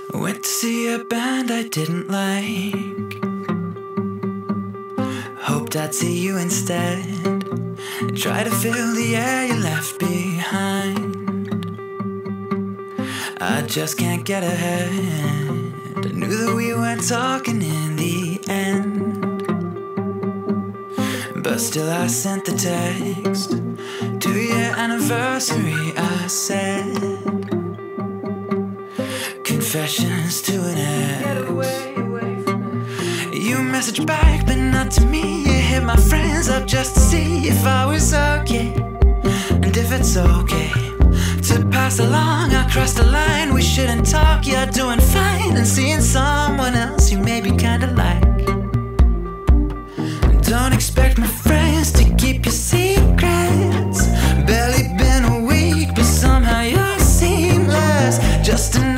Went to see a band I didn't like. Hoped I'd see you instead. Try to fill the air you left behind. I just can't get ahead. I knew that we weren't talking in the end, but still I sent the text. 2-year anniversary, I said. Confessions to an ex. You messaged back, but not to me. You hit my friends up just to see if I was okay, and if it's okay to pass along. I crossed the line, we shouldn't talk. You're doing fine and seeing someone else you maybe kinda like. Don't expect my friends to keep your secrets. Barely been a week, but somehow you're seamless. Just